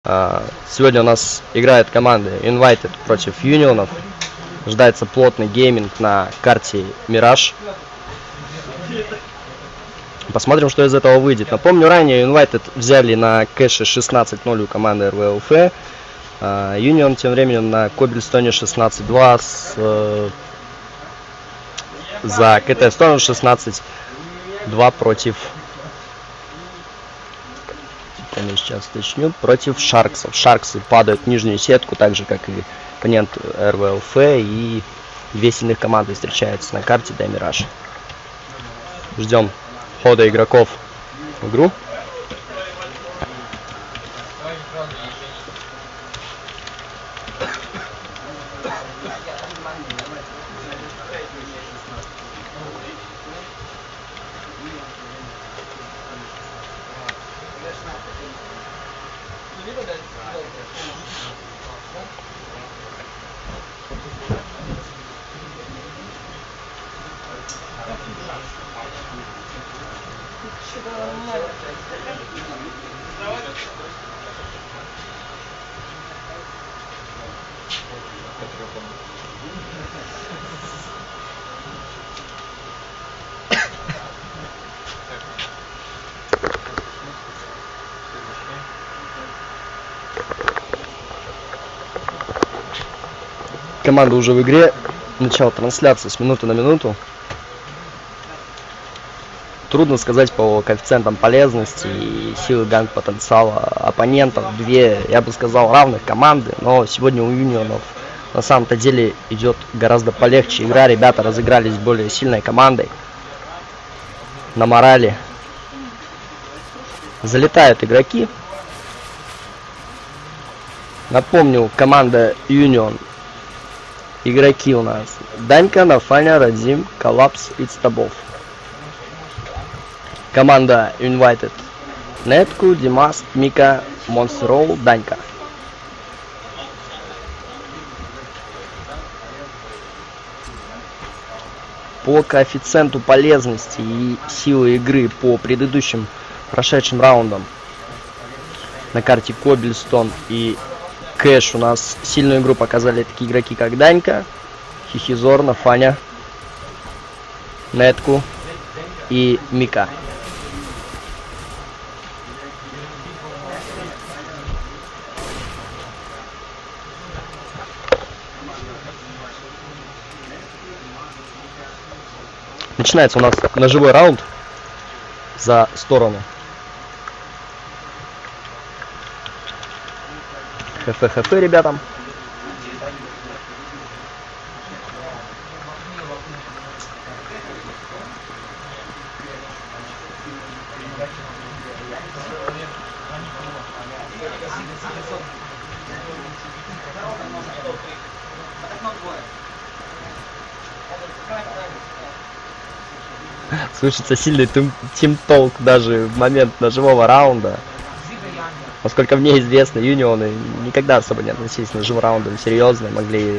Сегодня у нас играют команды Invited против Union'ов. Ожидается плотный гейминг на карте Mirage. Посмотрим, что из этого выйдет. Напомню, ранее Invited взяли на кэше 16-0 у команды RVLF. Union тем временем на Cobblestone 16-2 за КТ Stone 16-2 против... Сейчас уточню. Против Шарксов. Шарксы падают в нижнюю сетку, так же как и оппонент RVLF, и две сильных команды встречаются на карте Mirage. Ждем хода игроков в игру. Команда уже в игре. Начало трансляции с минуты на минуту. Трудно сказать по коэффициентам полезности и силы ганг потенциала оппонентов. Две, я бы сказал, равных команды. Но сегодня у Union'ов на самом-то деле идет гораздо полегче игра. Ребята разыгрались с более сильной командой. На морали. Залетают игроки. Напомню, команда Union. Игроки у нас Данька, Нафаня, Радзим, Коллапс и Стабов. Команда Invited. Нетку, Димас, Мика, Монстерол, Данька. По коэффициенту полезности и силы игры по предыдущим прошедшим раундам на карте Cobblestone и Кэш у нас сильную игру показали такие игроки, как Данька, Хихизор, Нафаня, Нетку и Мика. Начинается у нас ножевой раунд за сторону. ХФ, ребятам. Слышится сильный тимтолк даже в момент ножевого раунда. Насколько мне известно, Юнионы никогда особо не относились к ножевым раундам серьезно, могли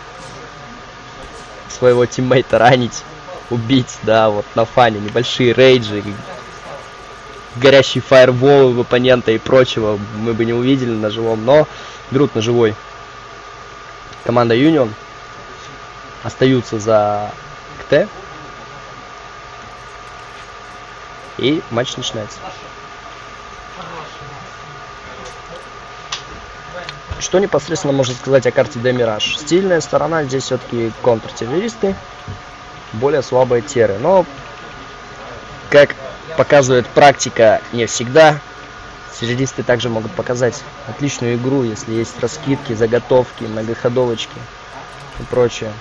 своего тиммейта ранить, убить, да, вот на фане, небольшие рейджи, горящие фаерволы в оппонента и прочего мы бы не увидели на живом, но берут на живой. Команда Union остаются за КТ, и матч начинается. Что непосредственно можно сказать о карте Mirage? Стильная сторона здесь все-таки контртеррористы, более слабые терры. Но, как показывает практика, не всегда. Террористы также могут показать отличную игру, если есть раскидки, заготовки, многоходовочки и прочее.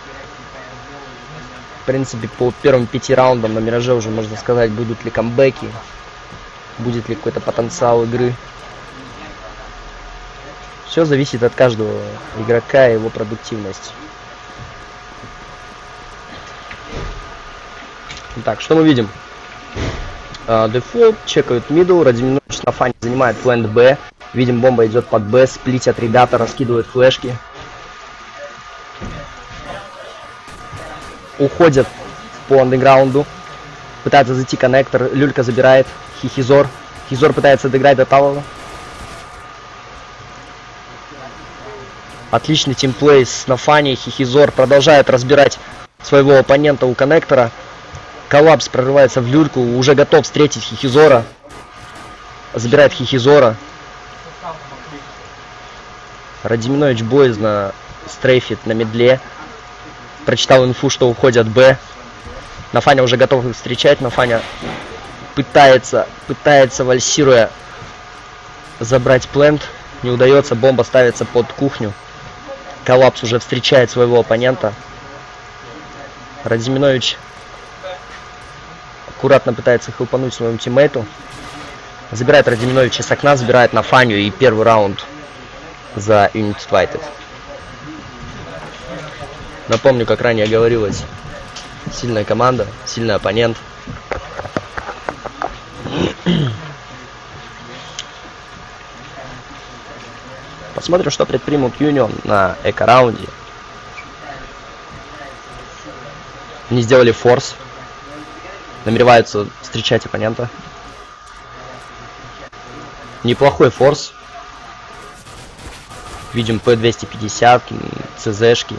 В принципе, по первым 5 раундам на Мираже уже можно сказать, будут ли камбэки, будет ли какой-то потенциал игры. Все зависит от каждого игрока и его продуктивности. Так, что мы видим? Дефолт, чекают мидл, Радиминович на фане занимает флэнд Б. Видим, бомба идет под Б, сплитят ребята, раскидывают флешки. Уходят по андеграунду. Пытается зайти коннектор, Люлька забирает. Хизор пытается доиграть до Талова. Отличный тимплей с Нафани. Хихизор продолжает разбирать своего оппонента у коннектора. Коллапс прорывается в люльку. Уже готов встретить Хихизора. Забирает Хихизора. Радиминович боязно стрейфит на медле. Прочитал инфу, что уходят Б. Нафаня уже готов их встречать. Нафаня пытается вальсируя забрать плент. Не удается. Бомба ставится под кухню. Коллапс уже встречает своего оппонента. Радиминович аккуратно пытается хелпануть своему тиммейту. Забирает Радиминовича с окна, забирает Нафаню, и первый раунд за United Fighted. Напомню, как ранее говорилось, сильная команда, сильный оппонент. Посмотрим, что предпримут Union на эко-раунде. Они сделали форс. Намереваются встречать оппонента. Неплохой форс. Видим P250, ЦЗшки.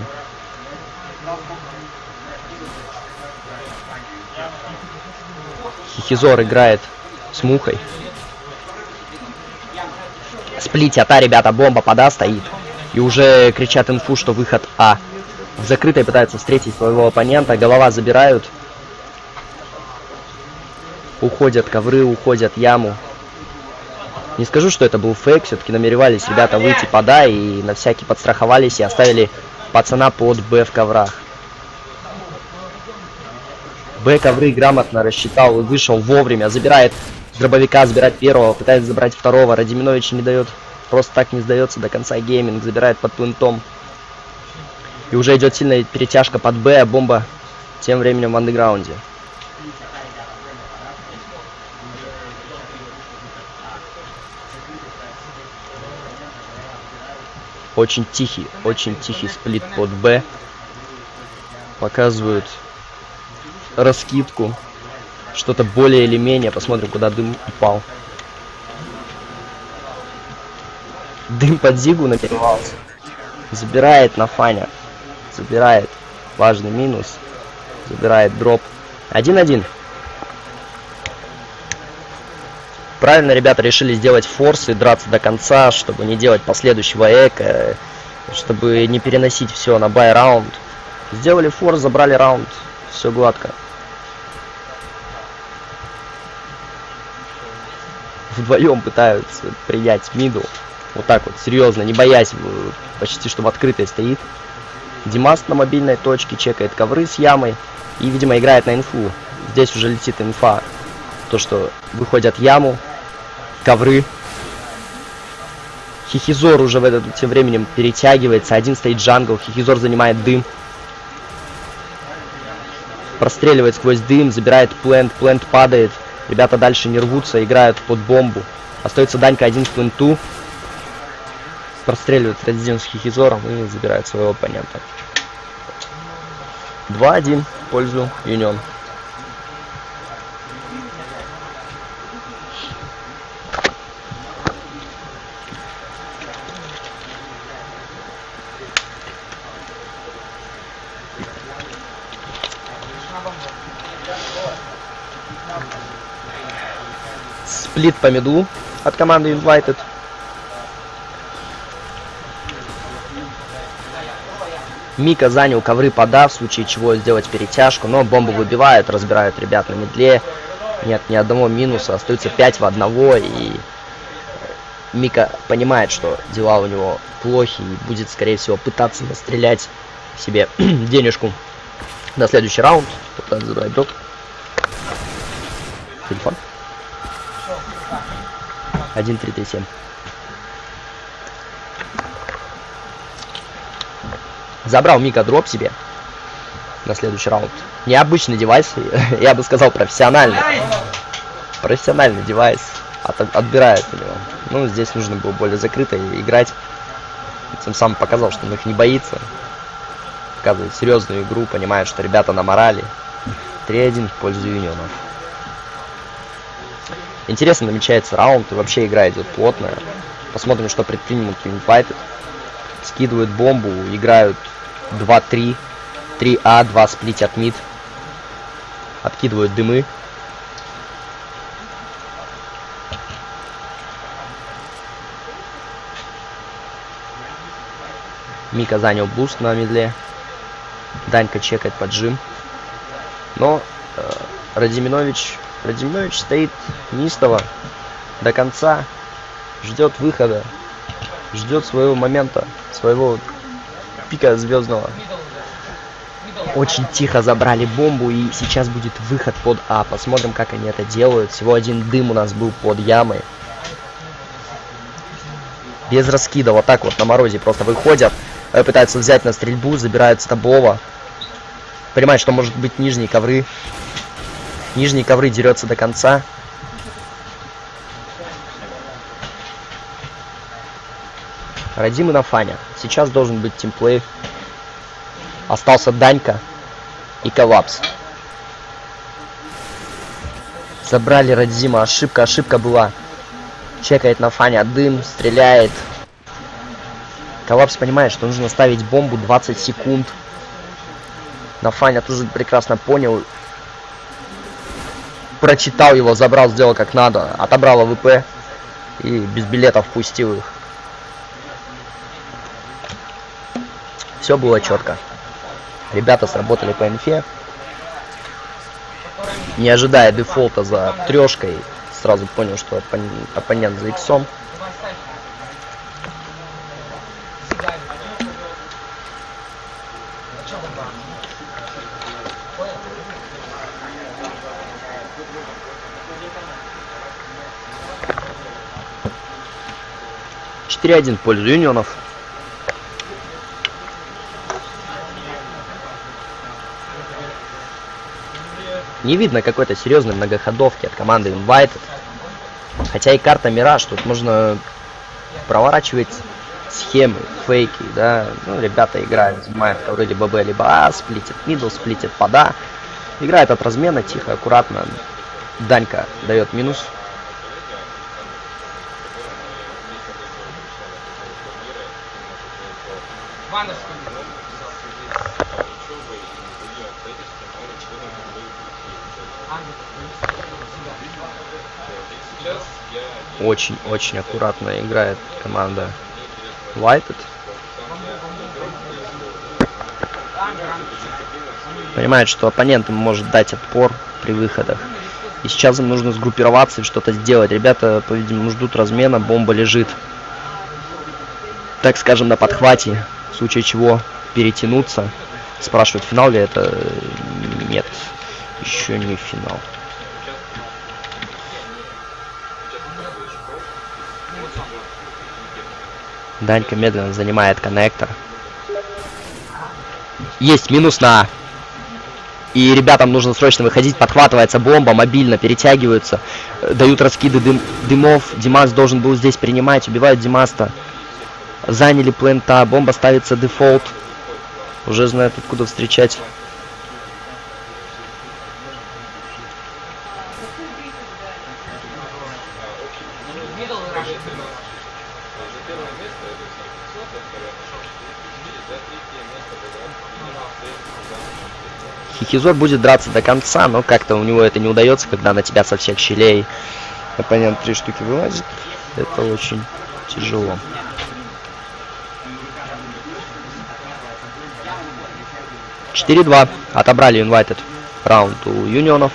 Хихизор играет с мухой. Сплитят, ребята, бомба под А стоит. И уже кричат инфу, что выход А. В закрытой пытаются встретить своего оппонента. Голова забирают. Уходят ковры, уходят яму. Не скажу, что это был фейк. Все-таки намеревались ребята выйти под А и на всякий подстраховались и оставили пацана под Б в коврах. Б ковры грамотно рассчитал и вышел вовремя. Забирает дробовика, забирает первого, пытается забрать второго. Радиминович не дает, просто так не сдается до конца. Гейминг забирает под плентом. И уже идет сильная перетяжка под Б, а бомба тем временем в андеграунде. Очень тихий сплит под Б. Показывают раскидку. Что-то более или менее. Посмотрим, куда дым упал. Дым под Зигу намеревался. Забирает Нафаня. Забирает. Важный минус. Забирает дроп. 1-1. Правильно ребята решили сделать форс и драться до конца, чтобы не делать последующего эко, чтобы не переносить все на бай-раунд. Сделали форс, забрали раунд. Все гладко. Вдвоем пытаются принять миду. Вот так вот, серьезно, не боясь, почти что в открытой стоит. Димаст на мобильной точке чекает ковры с ямой и, видимо, играет на инфу. Здесь уже летит инфа. То, что выходят яму, ковры. Хихизор уже в этот тем временем перетягивается. Один стоит джангл, Хихизор занимает дым. Простреливает сквозь дым, забирает плент, плент падает. Ребята дальше не рвутся, играют под бомбу. Остается Данька один в пленту. Простреливает Редзин с Хихизором и забирает своего оппонента. 2-1 в пользу Union. Сплит по миду от команды Invited. Мика занял ковры пода, в случае чего сделать перетяжку, но бомбу выбивают, разбирают ребят на медле. Нет ни одного минуса, остается 5 в 1, и Мика понимает, что дела у него плохи, и будет, скорее всего, пытаться настрелять себе денежку на следующий раунд. Кто-то забирает дроп. Телефон. 1-3-3-7. Забрал Мика дроп себе на следующий раунд. Необычный девайс, я бы сказал профессиональный. Профессиональный девайс. Отбирает у него. Ну, здесь нужно было более закрыто играть. Тем самым показал, что он их не боится. Показывает серьезную игру, понимает, что ребята на морали. 3-1 в пользу Юнионов. Интересно намечается раунд, и вообще игра идет плотная. Посмотрим, что предпримут United. Скидывают бомбу, играют 2-3. 3А, 2 сплитят мид. Откидывают дымы. Мика занял буст на мидле. Данька чекает поджим. Но Радиминович стоит неистово до конца. Ждет выхода. Ждет своего момента. Своего пика звездного. Очень тихо забрали бомбу. И сейчас будет выход под А. Посмотрим, как они это делают. Всего один дым у нас был под ямой. Без раскида. Вот так вот на морозе просто выходят. Пытаются взять на стрельбу. Забирают Стаблова. Понимает, что может быть нижние ковры. Нижние ковры, дерется до конца. Радим и Нафаня. Сейчас должен быть тимплей. Остался Данька и Коллапс. Забрали Радима. Ошибка была. Чекает Нафаня. Дым. Стреляет. Коллапс понимает, что нужно ставить бомбу 20 секунд. Нафаня тоже прекрасно понял. Прочитал его, забрал, сделал как надо. Отобрал АВП. И без билетов пустил их. Все было четко. Ребята сработали по инфе. Не ожидая дефолта за трешкой, сразу понял, что оппонент за иксом. В пользу Юнионов. Не видно какой-то серьезной многоходовки от команды United. Хотя и карта Мираж, тут можно проворачивать схемы, фейки, да. Ну, ребята играют, занимают ковры либо Б, либо А, сплитят мидл, сплитят под А. Играет от размена, тихо, аккуратно. Данька дает минус. Очень аккуратно играет команда United. Понимает, что оппонент им может дать отпор при выходах. И сейчас им нужно сгруппироваться и что-то сделать. Ребята, по-видимому, ждут размена. Бомба лежит, так скажем, на подхвате. В случае чего перетянуться. Спрашивают, финал ли это? Нет, еще не финал. Данька медленно занимает коннектор. Есть минус на А. И ребятам нужно срочно выходить. Подхватывается бомба, мобильно перетягиваются. Дают раскиды дымов. Димас должен был здесь принимать. Убивают Димаста. Заняли плента. Бомба ставится дефолт. Уже знают, откуда встречать. Хизор будет драться до конца, но как-то у него это не удается, когда на тебя со всех щелей оппонент 3 штуки вылазит. Это очень тяжело. (4-2). Отобрали United раунд у Юнионов.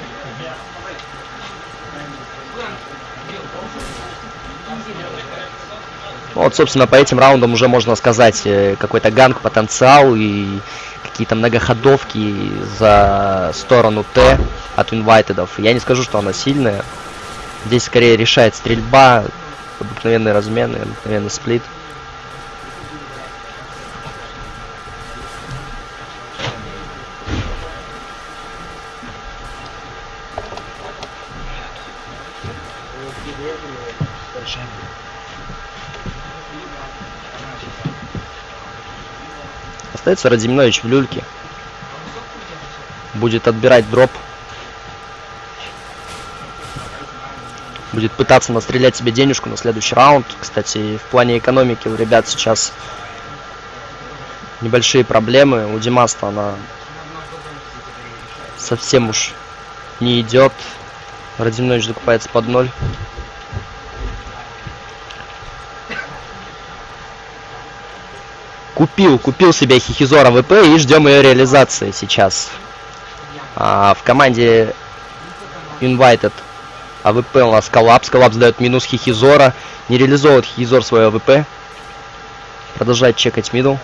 Вот, собственно, по этим раундам уже можно сказать какой-то ганг, потенциал и какие-то многоходовки за сторону Т от United. Я не скажу, что она сильная. Здесь скорее решает стрельба, обыкновенные размены, обыкновенный сплит. Остается Радиминович в люльке. Будет отбирать дроп. Будет пытаться настрелять себе денежку на следующий раунд. Кстати, в плане экономики у ребят сейчас небольшие проблемы. У Димаста она совсем уж не идет. Радимнович закупается под 0. Купил себе Хихизора ВП и ждем ее реализации сейчас. В команде Invited АВП у нас Коллапс. Коллапс дает минус Хихизора. Не реализовывает Хихизор свое АВП. Продолжает чекать мидл.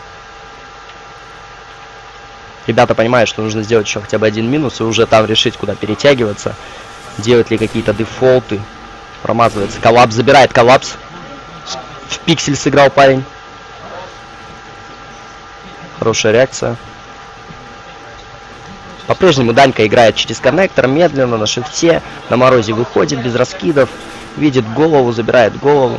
Ребята понимают, что нужно сделать еще хотя бы один минус и уже там решить, куда перетягиваться. Делать ли какие-то дефолты. Промазывается. Коллапс забирает Коллапс. В пиксель сыграл парень. Хорошая реакция. По-прежнему Данька играет через коннектор, медленно, на шифте. На морозе выходит, без раскидов. Видит голову, забирает голову.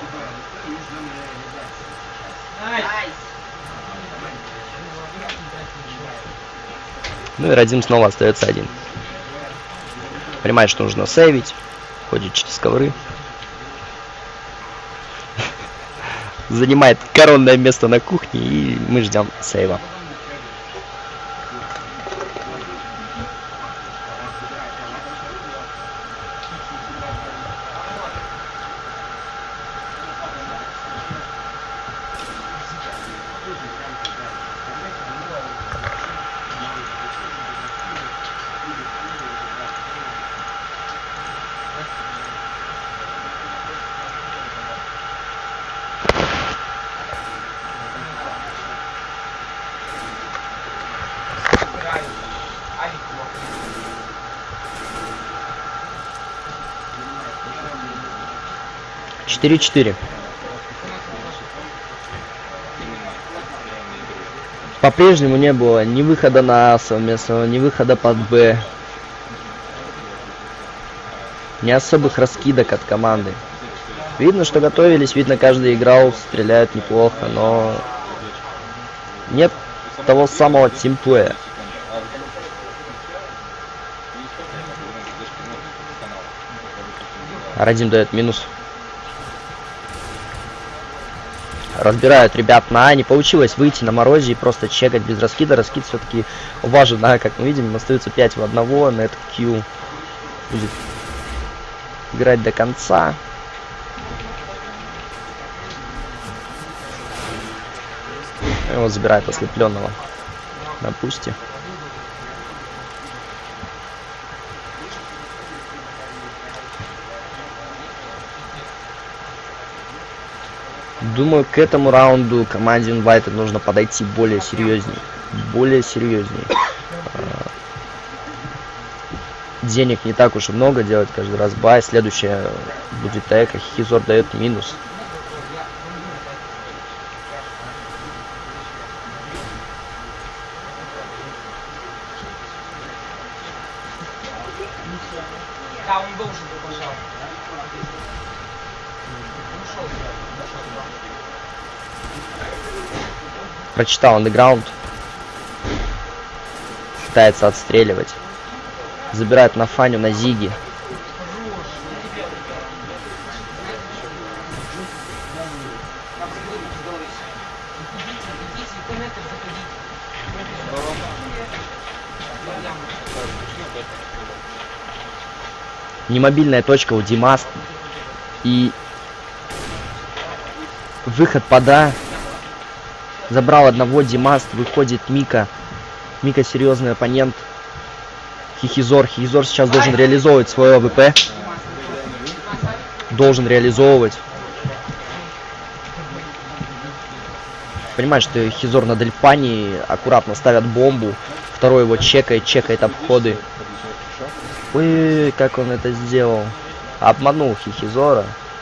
Ну и Радим снова остается один. Понимает, что нужно сейвить. Ходит через ковры. Занимает коронное место на кухне, и мы ждем сейва. Четыре. По-прежнему не было ни выхода на А совместного, ни выхода под Б. Ни особых раскидок от команды. Видно, что готовились, видно, каждый играл, стреляют неплохо, но нет того самого тимплея. Радим дает минус. Разбирают ребят на А. Не получилось выйти на морозе и просто чекать без раскида. Раскид все-таки важен, да, как мы видим, остается 5 в 1. Нет, Q будет играть до конца. Его забирает ослепленного на пусте. Думаю, к этому раунду команде Invited нужно подойти более серьезнее. Денег не так уж и много, делать каждый раз бай. Следующая будет эко. Хизор дает минус. Да, он должен был, пожалуйста. Прочитал андеграунд. Пытается отстреливать. Забирает на Фаню, на Зиги. Немобильная точка у Димаст. И выход под А. Забрал одного Димаст. Выходит Мика. Мика серьезный оппонент. Хихизор. Хихизор сейчас должен реализовывать свой АВП. Должен реализовывать. Понимаешь, что Хизор на Дельпане аккуратно ставят бомбу. Второй его чекает обходы. Ой, как он это сделал. Обманул Хихизора.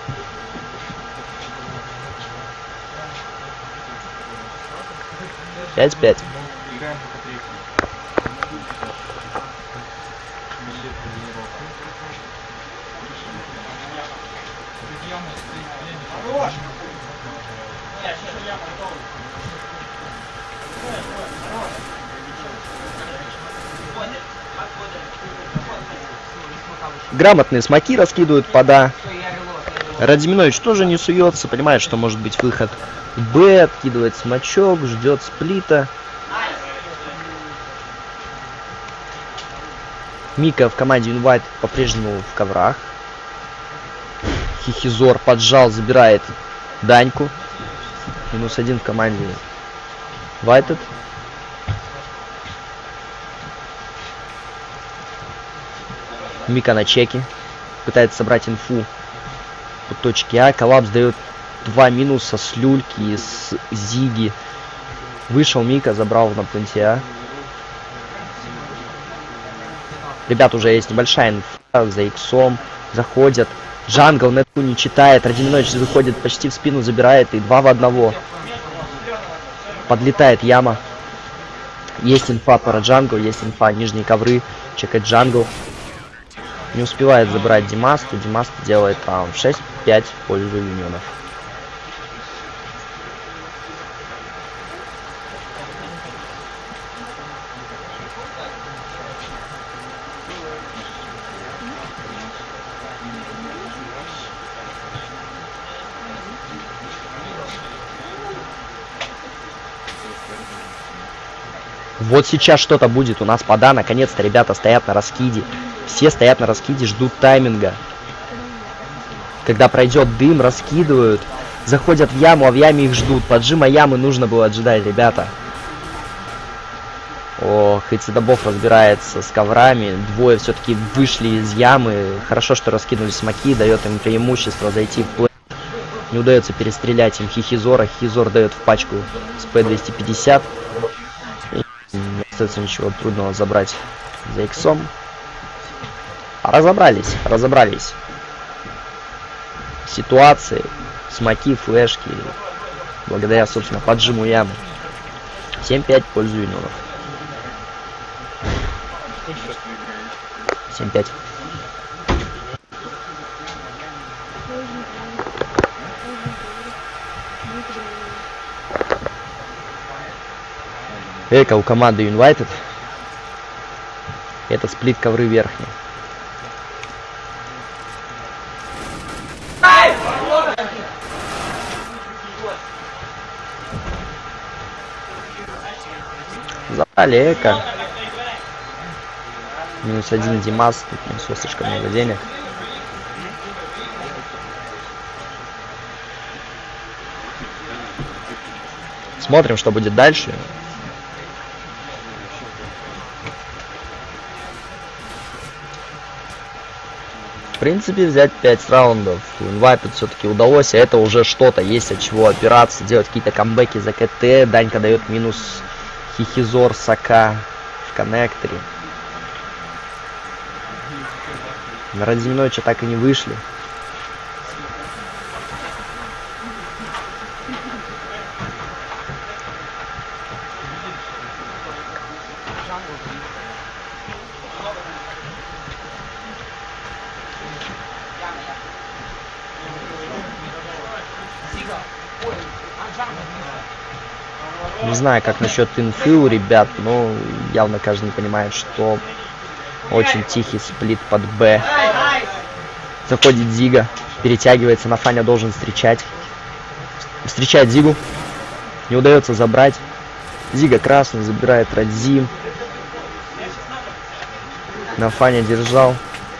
Пять. Грамотные смоки раскидывают пода. Радзиминович тоже не суется, понимает, что может быть выход Б, откидывает смачок, ждет сплита. Мика в команде Invite по-прежнему в коврах. Хихизор поджал, забирает Даньку. -1 в команде Invited. Мика на чеке. Пытается собрать инфу по точке А. Коллапс дает 2 минуса с люльки, с зиги. Вышел Мика, забрал на пункте А. Ребят, уже есть небольшая инфа за иксом. Заходят. Джангл нетку не читает. Радзиминович выходит почти в спину, забирает. И 2 в 1. Подлетает яма. Есть инфа про джангл, есть инфа нижние ковры. Чекает джангл. Не успевает забрать Димаста. Димаста делает раунд 6-5 в пользу юнионов. Вот сейчас что-то будет у нас пода. Наконец-то ребята стоят на раскиде. Все стоят на раскиде, ждут тайминга. Когда пройдет дым, раскидывают. Заходят в яму, а в яме их ждут. Поджима ямы нужно было отжидать, ребята. Ох, и Цидобов разбирается с коврами. Двое все-таки вышли из ямы. Хорошо, что раскинули смоки. Дает им преимущество зайти в плей. Не удается перестрелять им Хихизора. Хихизор дает в пачку с П-250. Не остается ничего трудного забрать за иксом. Разобрались. Ситуации, смоки, флешки. Благодаря, собственно, поджиму ямы. 7-5 в пользу юнионов. 7-5. Эко у команды Invited. Это сплит ковры верхние. Забрали эко. -1 Димас. Тут несу слишком много денег. Смотрим, что будет дальше. В принципе, взять 5 раундов Invited все-таки удалось, а это уже что-то, есть от чего опираться, делать какие-то камбэки за КТ. Данька дает минус Хихизор Сака в коннекторе. На Радзиминовича так и не вышли. Не знаю, как насчет инфы у ребят, но явно каждый понимает, что очень тихий сплит под Б. Заходит Зига, перетягивается, на Фаня должен встречать. Встречает Зигу. Не удается забрать. Зига красный, забирает Радзим. На Фаня держал.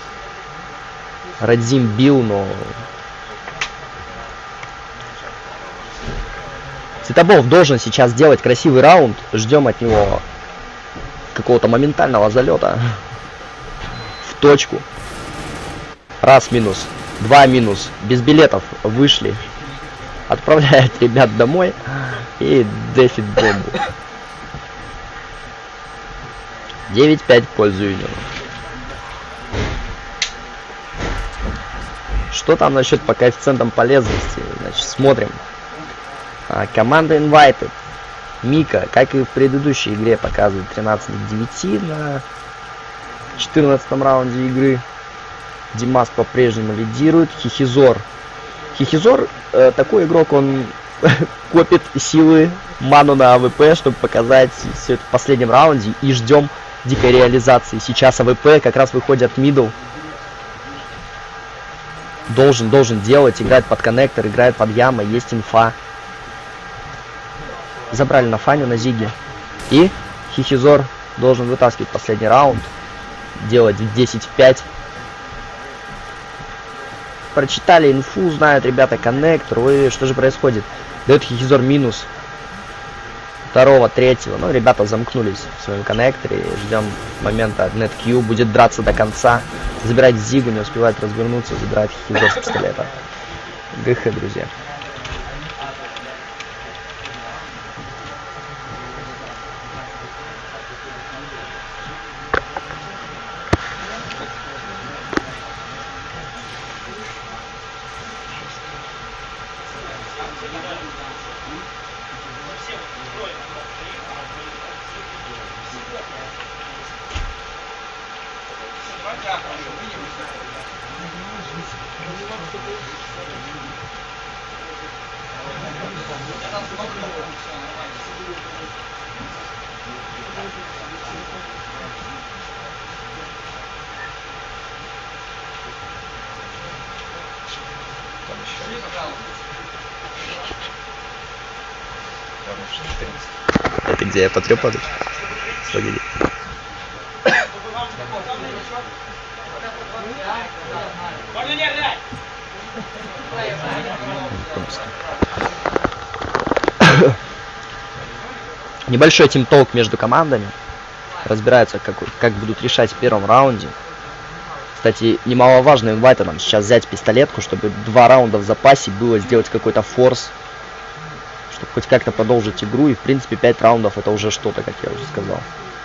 Радзим бил, но... Цветобов должен сейчас сделать красивый раунд. Ждем от него какого-то моментального залета. В точку. Раз минус. 2 минус. Без билетов вышли. Отправляет ребят домой. И дефит бомбу. 9-5 в пользу юниона. Что там насчет по коэффициентам полезности? Значит, смотрим. Команда Invited. Мика, как и в предыдущей игре, показывает 13-9 на 14 раунде игры. Димас по-прежнему лидирует. Хихизор. Хихизор, такой игрок, он копит силы, ману на АВП, чтобы показать все это в последнем раунде. И ждем дикой реализации. Сейчас АВП как раз выходят мидл. Должен делать. Играет под коннектор, играет под ямой. Есть инфа. Забрали на Фаню, на Зиге. И Хихизор должен вытаскивать последний раунд. Делать 10-5. Прочитали инфу, знают ребята коннектор. Ой, что же происходит? Дает Хихизор минус. Второго, третьего. Ну, ребята замкнулись в своем коннекторе. Ждем момента. NetQ будет драться до конца. Забирать Зигу, не успевает развернуться. Забирает Хихизор с пистолета. ГХ, друзья. Это где я потрепаю? Погоди. Небольшой тимтолк между командами. Разбираются, как будут решать в первом раунде. Кстати, немаловажно инвайтерам сейчас взять пистолетку, чтобы 2 раунда в запасе было, сделать какой-то форс, чтобы хоть как-то продолжить игру. И в принципе 5 раундов это уже что-то, как я уже сказал.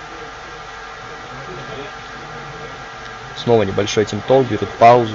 Снова небольшой тимтолк, берут паузу.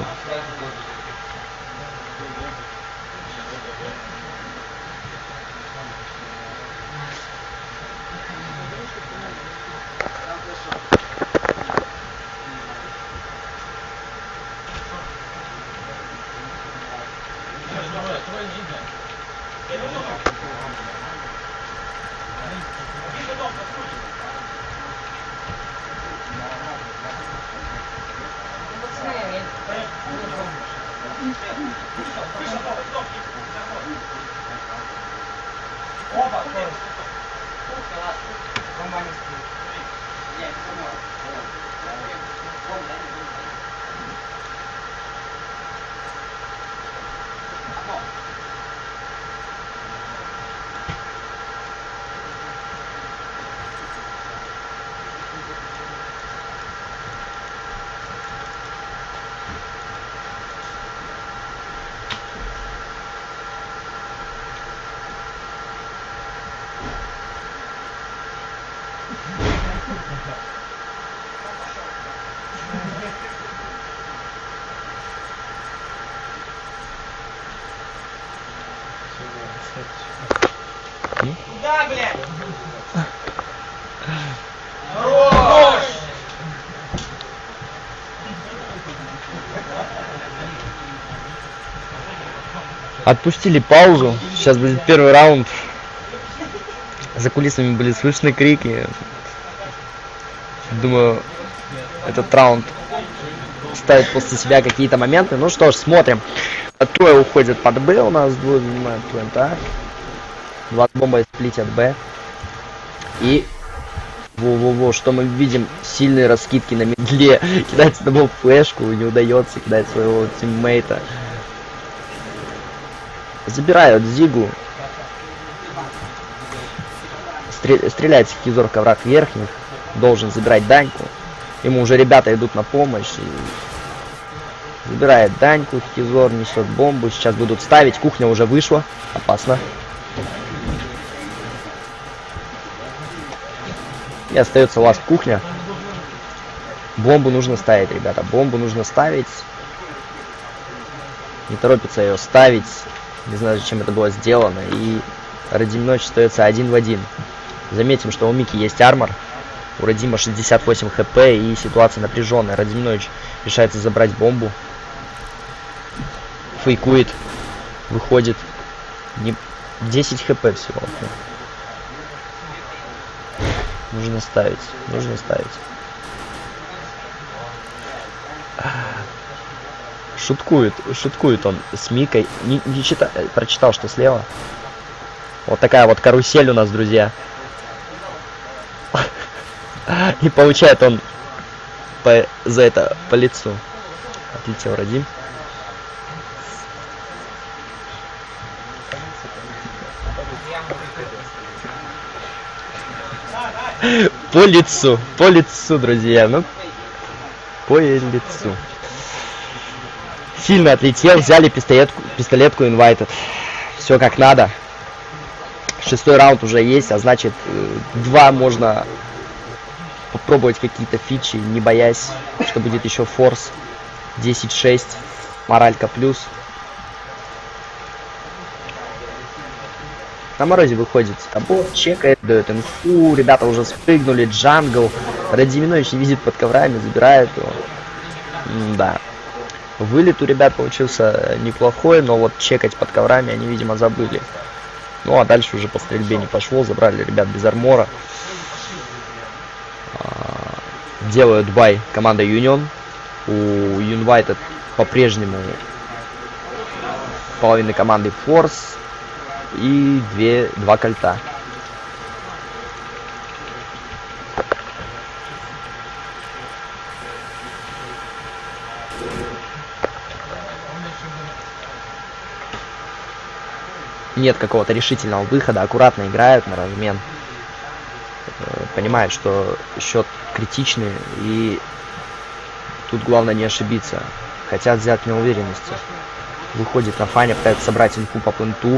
Да, блядь! Хорош! Отпустили паузу. Сейчас будет первый раунд. За кулисами были слышны крики. Думаю, этот раунд ставит после себя какие-то моменты. Ну что ж, смотрим. Трое уходят под Б. У нас двое занимают плент А. 2 бомба сплитят Б. И во-во-во, что мы видим? Сильные раскидки на медле. Кидать с тобой флешку, не удается кидать своего тиммейта. Забирают Зигу. Стреляет Хихизор в коврах верхних. Должен забирать Даньку. Ему уже ребята идут на помощь. И забирает Даньку. Хихизор несет бомбу. Сейчас будут ставить. Кухня уже вышла. Опасно. И остается ласт кухня. Бомбу нужно ставить, ребята. Бомбу нужно ставить. Не торопится ее ставить. Не знаю, зачем это было сделано. И Радимныч остается 1 в 1. Заметим, что у Мики есть армор. У Радима 68 хп. И ситуация напряженная. Радимныч решается забрать бомбу. Фейкует. Выходит. 10 хп всего. Нужно ставить. Нужно ставить. Шуткует он с Микой. Не читал, прочитал, что слева. Вот такая вот карусель у нас, друзья. И получает он за это по лицу. Отлетел Радим. По лицу, друзья. Ну, по лицу. Сильно отлетел, взяли пистолетку Invited. Все как надо. 6-й раунд уже есть, а значит 2 можно попробовать какие-то фичи, не боясь, что будет еще форс. 10-6, моралька плюс. На морозе выходит Табот, чекает, дает инфу, ребята уже спрыгнули, джангл. Радиминович не видит под коврами, забирает его. Да. Вылет у ребят получился неплохой, но вот чекать под коврами они, видимо, забыли. Ну, а дальше уже по стрельбе не пошло, забрали ребят без армора. Делают бай команда Union. У United по-прежнему половины команды Force и 2 кольта. Нет какого-то решительного выхода, аккуратно играют на размен. Понимают, что счет критичный, и тут главное не ошибиться. Хотят взять неуверенности. Выходит на фане, пытается собрать инфу по пленту.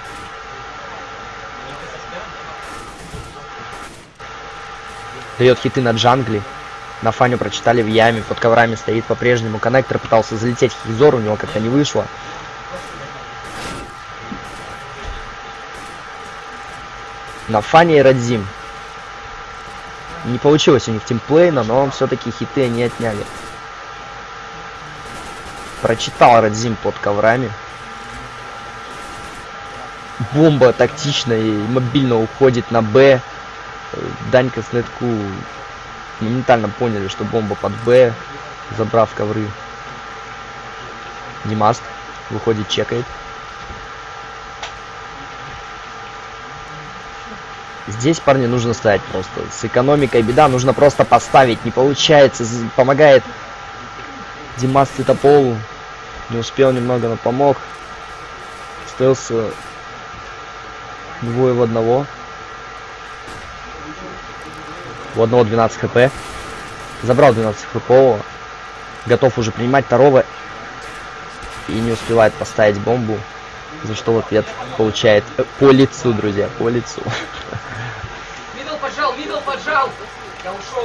Дает хиты на джангле. На фане прочитали в яме, под коврами стоит по-прежнему. Коннектор пытался залететь в Хизор, у него как-то не вышло. На фане и Радзим. Не получилось у них тимплейна, но все-таки хиты они отняли. Прочитал Радзим под коврами. Бомба тактично и мобильно уходит на Б. Данька с Нетку моментально поняли, что бомба под Б, забрав ковры. Димаст выходит, чекает. Здесь, парни, нужно ставить просто. С экономикой беда, нужно просто поставить. Не получается, помогает Димас Цитополу. Не успел немного, но помог. Остался 2 в 1. У одного 12 хп. Забрал 12 хп. Готов уже принимать второго. И не успевает поставить бомбу. За что в ответ получает по лицу, друзья, по лицу. Мидл поджал! Я ушел.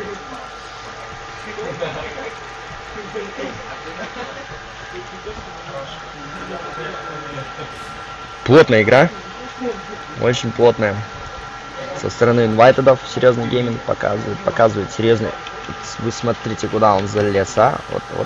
Плотная игра. Очень плотная. Со стороны инвайтедов серьезный гейминг показывает серьезный. Вы смотрите, куда он залез, а? Вот.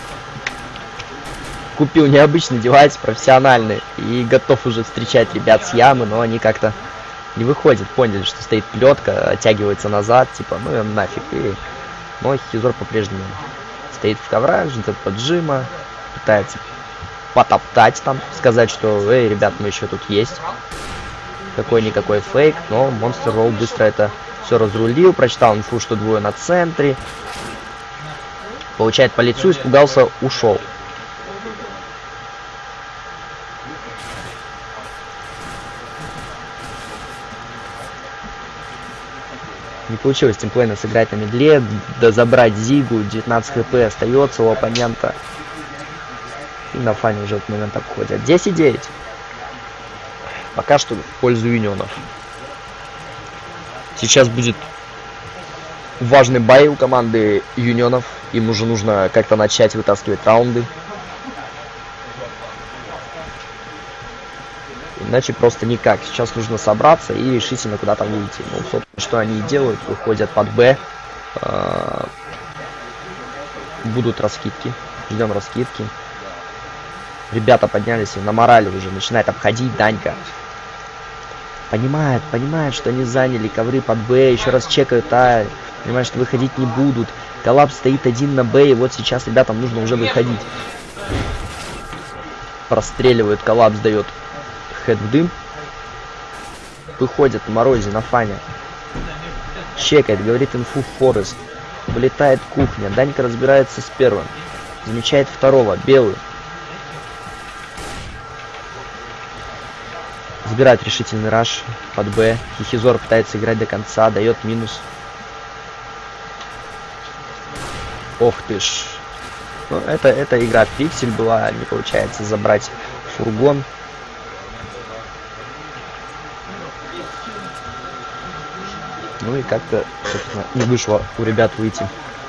Купил необычный девайс, профессиональный, и готов уже встречать ребят с ямы, но они как-то не выходят. Поняли, что стоит плетка, оттягивается назад, типа, ну и нафиг. Но Хизор по-прежнему стоит в коврах, ждет поджима, пытается потоптать там, сказать, что, эй, ребят, мы еще тут есть. Какой-никакой фейк, но Monster Roll быстро это все разрулил, прочитал инфу, что 2 на центре. Получает по лицу, испугался, ушел. Не получилось тимплейна сыграть на медле, да забрать Зигу, 19 хп остается у оппонента. И на фане уже этот момент обходят. 10-9. Пока что в пользу юнионов. Сейчас будет важный бай у команды юнионов. Им уже нужно как-то начать вытаскивать раунды. Иначе просто никак. Сейчас нужно собраться и решительно куда-то выйти. Ну, собственно, что они и делают. Выходят под Б. Будут раскидки. Ждем раскидки. Ребята поднялись и на морали уже. Начинает обходить Данька. Понимает, что они заняли ковры под Б. Еще раз чекают А. Понимают, что выходить не будут. Коллапс стоит 1 на Б. И вот сейчас ребятам нужно уже выходить. Простреливает, коллапс дает. Хед в дым. Выходит на морозе на фане. Чекает, говорит инфу Форест. Вылетает кухня. Данька разбирается с первым. Замечает второго, белую. Забирает решительный раш под Б. Хихизор пытается играть до конца, дает минус. Ох ты ж. Ну, это игра в пиксель была, не получается забрать фургон. Ну и как-то, собственно, не вышло у ребят выйти.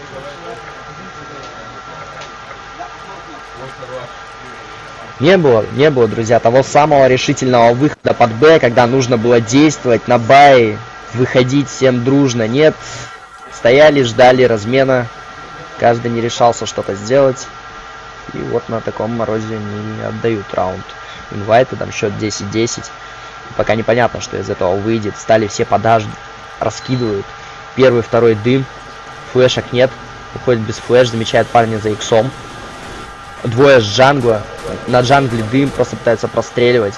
Не было, друзья, того самого решительного выхода под Б, когда нужно было действовать на бай, выходить всем дружно. Нет, стояли, ждали размена, каждый не решался что-то сделать. И вот на таком морозе не отдают раунд. Инвайты, там счет 10-10. Пока непонятно, что из этого выйдет. Стали все подаж, раскидывают. Первый, второй дым. Флешек нет. Уходит без флеш, замечает парня за иксом. Двое с джангла. На джангле дым, просто пытаются простреливать.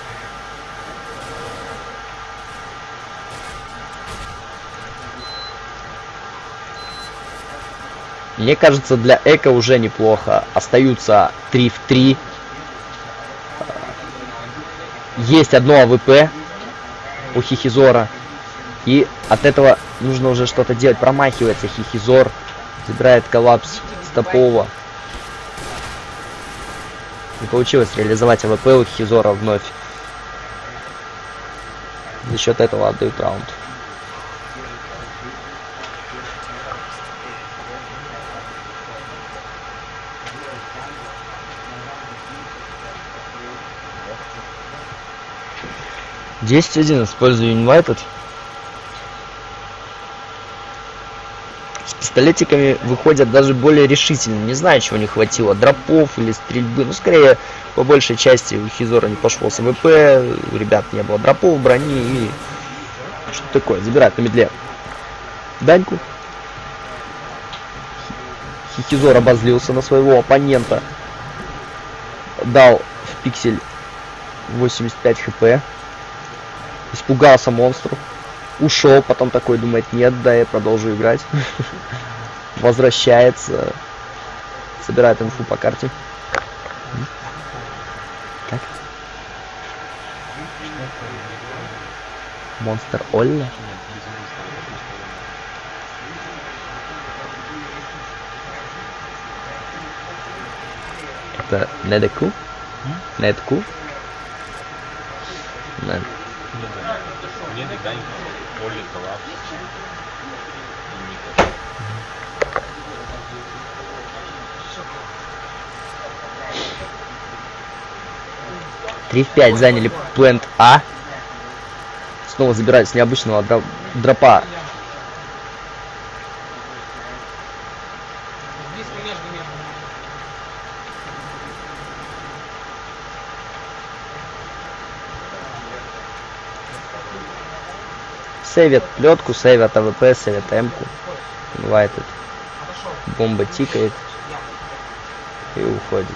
Мне кажется, для Эко уже неплохо. Остаются 3 в 3. Есть одно АВП у Хихизора. И от этого нужно уже что-то делать. Промахивается Хихизор. Забирает коллапс с топового. Не получилось реализовать АВП у Хизора вновь. За счет этого отдают раунд. (10-1) использую Invited. С пистолетиками выходят даже более решительно. Не знаю, чего не хватило. Дропов или стрельбы. Ну, скорее, по большей части у Хизора не пошел с АВП. У ребят не было дропов, брони и... Что такое? Забирает на медле Даньку. Хизор обозлился на своего оппонента. Дал в пиксель 85 хп. Испугался монстру. Ушел, потом такой думает, нет, да, я продолжу играть. Возвращается. Собирает инфу по карте. Как? Монстр Олля? Это Недеку? Недку? Нет. Мне Данька, Оля, коллапс. 3 в 5 заняли плент А. Снова забирают с необычного дропа. Сейвят плетку, сейвят АВП, сейвят М-ку. Инвайтед. Бомба тикает. И уходит.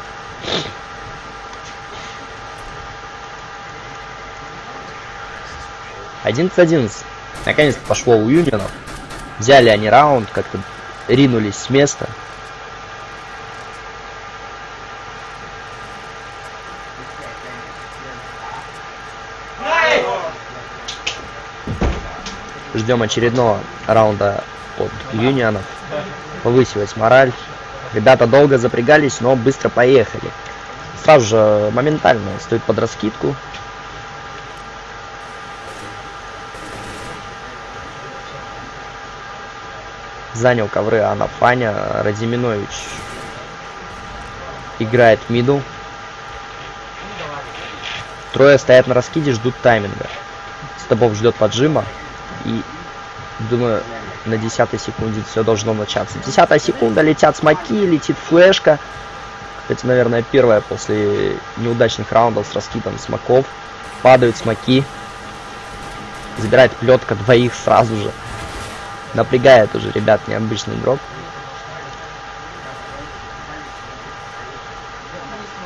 (11-11). Наконец-то пошло у Юнионов. Взяли они раунд, как-то ринулись с места. Ждем очередного раунда от Юнионов. Повысилась мораль. Ребята долго запрягались, но быстро поехали. Сразу же моментально стоит под раскидку. Занял ковры Анафаня. Радиминович играет мидл. Трое стоят на раскиде, ждут тайминга. Стабов ждет поджима. И думаю, на 10-й секунде все должно начаться. 10-я секунда, летят смоки, летит флешка. Кстати, наверное, первая после неудачных раундов с раскидом смоков. Падают смоки. Забирает плетка двоих сразу же. Напрягает уже, ребят, необычный дроп.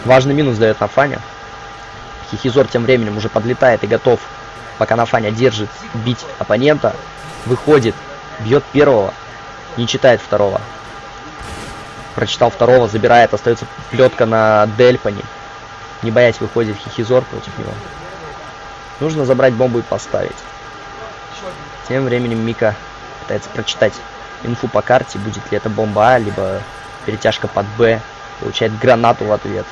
Важный минус дает Нафаня. Хихизор тем временем уже подлетает и готов, пока Нафаня держит, бить оппонента. Выходит, бьет первого, не читает второго. Прочитал второго, забирает, остается плетка на Дельпане. Не боясь, выходит Хихизор против него. Нужно забрать бомбу и поставить. Тем временем Мика пытается прочитать инфу по карте, будет ли это бомба А, либо перетяжка под Б. Получает гранату в ответ.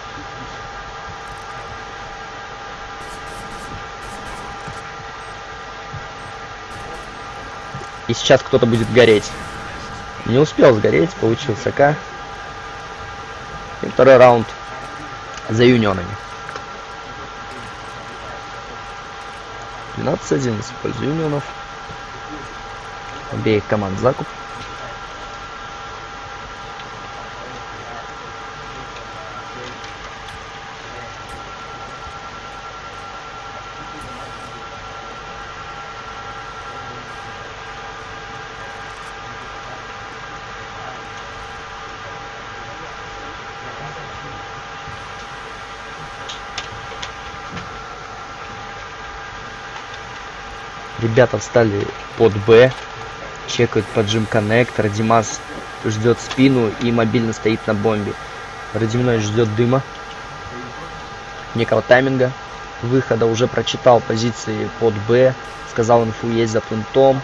И сейчас кто-то будет гореть. Не успел сгореть, получился К. И второй раунд за юнионами. 12-11 в пользу юнионов. Обеих команд закуп. Ребята встали под Б, чекают поджим коннектор. Димас ждет спину и мобильно стоит на бомбе. Радимной ждет дыма, некого тайминга выхода. Уже прочитал позиции под Б, сказал инфу есть за плентом.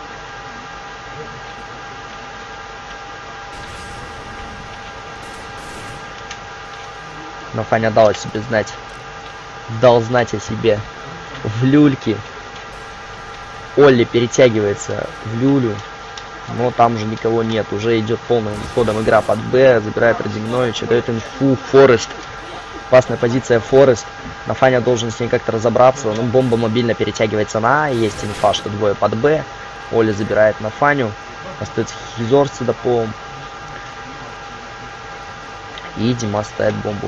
Но Фаня дал о себе знать. Дал знать о себе в люльке. Олли перетягивается в люлю, но там же никого нет. Уже идет полным ходом игра под Б. Забирает Радимновича, дает инфу Форест. Опасная позиция Форест. Нафаня должен с ней как-то разобраться. Но бомба мобильно перетягивается на А. Есть инфа, что двое под Б. Олли забирает Нафаню. Остается Хизор с Седоповым. И Димас ставит бомбу.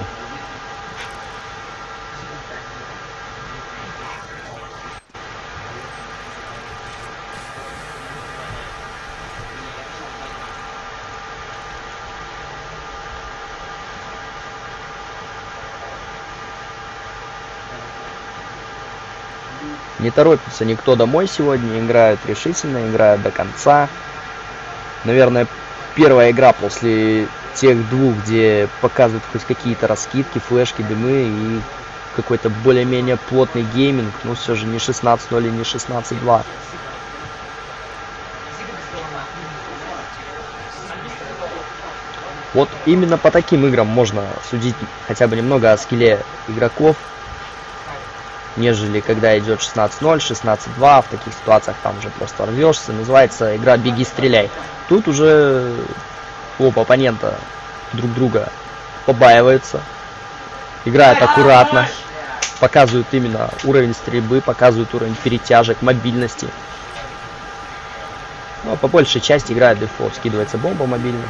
Не торопится никто домой сегодня, играют решительно, играют до конца. Наверное, первая игра после тех двух, где показывают хоть какие-то раскидки, флешки, дымы и какой-то более-менее плотный гейминг. Но все же не 16-0 и не 16-2. Вот именно по таким играм можно судить хотя бы немного о скилле игроков, нежели когда идет 16-0, 16-2, в таких ситуациях там уже просто рвешься. Называется игра «Беги, стреляй». Тут уже оба оппонента друг друга побаиваются, играют аккуратно, показывают именно уровень стрельбы, показывают уровень перетяжек, мобильности. Но по большей части играет дефолт, скидывается бомба мобильная.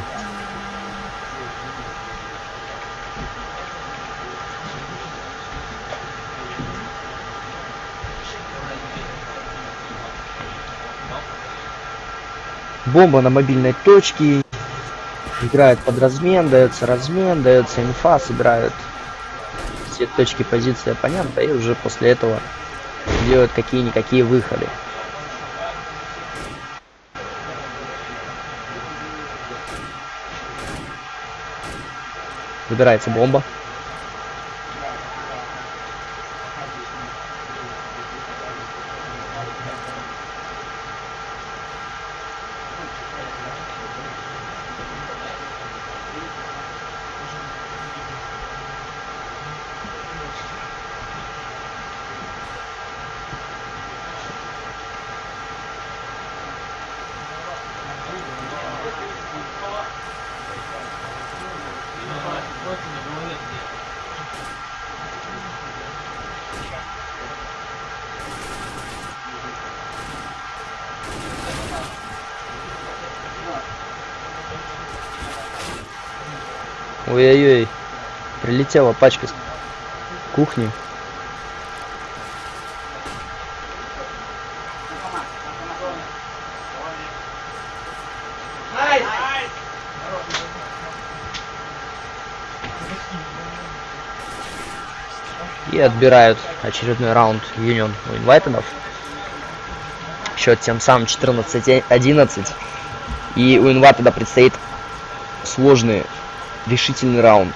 Бомба на мобильной точке. Играет под размен, дается инфа, собирают все точки позиции оппонента и уже после этого делают какие-никакие выходы. Выбирается бомба. Ой-ой-ой, прилетела пачка с кухни. И отбирают очередной раунд Union у Инвайтедов. Счет тем самым 14-11. И у Инвайтеда предстоит сложный, решительный раунд.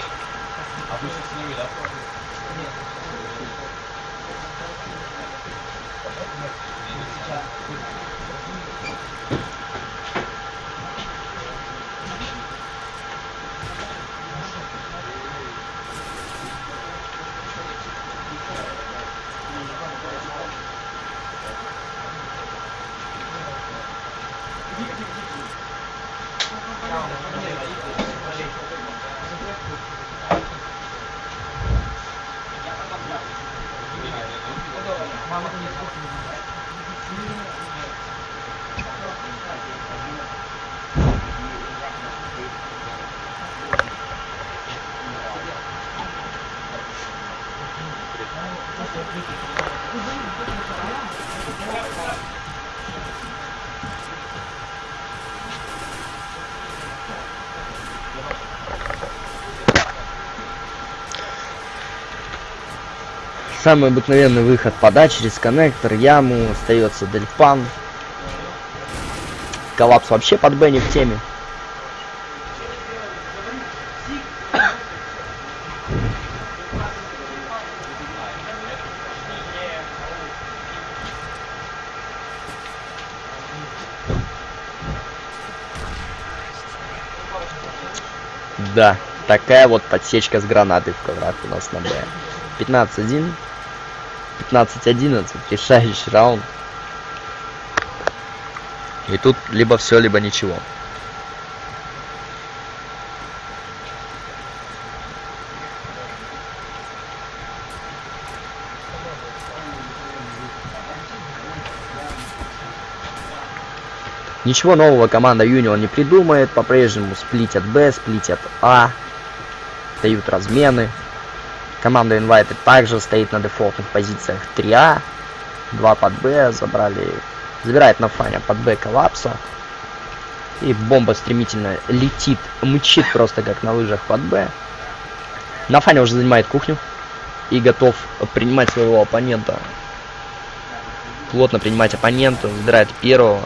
Самый обыкновенный выход подать через коннектор, яму, остается дельфан. Коллапс вообще под Б не в теме. Да, такая вот подсечка с гранатой в коврах у нас на Б. 15-1. 15-11, решающий раунд. И тут либо все, либо ничего. Ничего нового команда Union не придумает. По-прежнему сплитят Б, сплитят А. Дают размены. Команда Invited также стоит на дефолтных позициях 3А. 2 под Б. Забирает на фане под Б коллапса. И бомба стремительно летит, мчит просто как на лыжах под Б. На фане уже занимает кухню. И готов принимать своего оппонента. Плотно принимать оппонента. Забирает первого.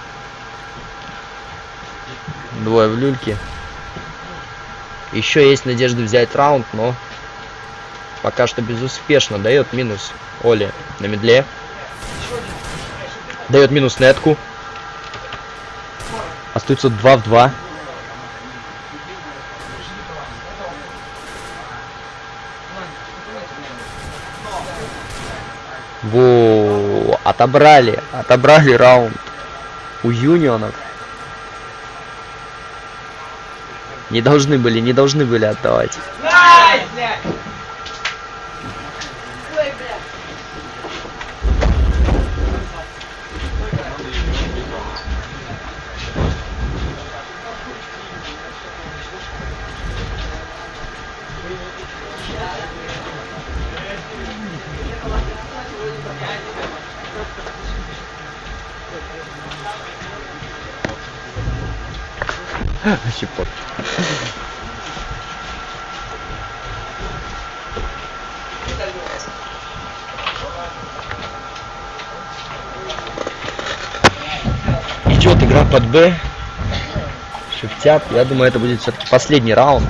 Двое в люльке. Еще есть надежда взять раунд, но пока что безуспешно. Дает минус Оли на медле. Дает минус нетку. Остается 2 в 2. Во, отобрали раунд у Юнионов. Не должны были отдавать. Щепот. Идет игра под Б. Шифтят. Я думаю, это будет все-таки последний раунд.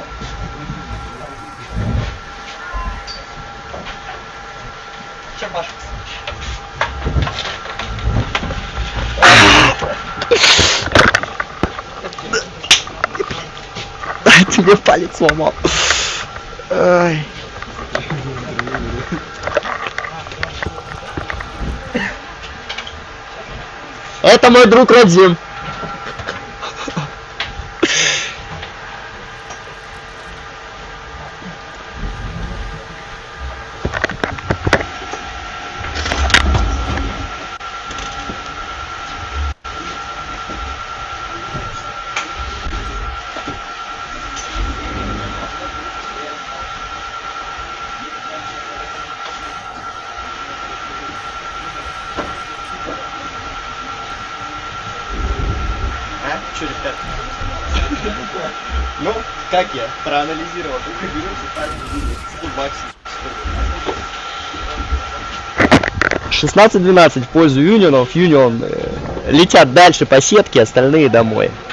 Тебе палец сломал. Ай. Это мой друг Радим. Че, ребят? Ну, как я проанализировал, только берем, ставим 100 баксов. 16-12 в пользу Юнионов. Юнион летят дальше по сетке, остальные домой.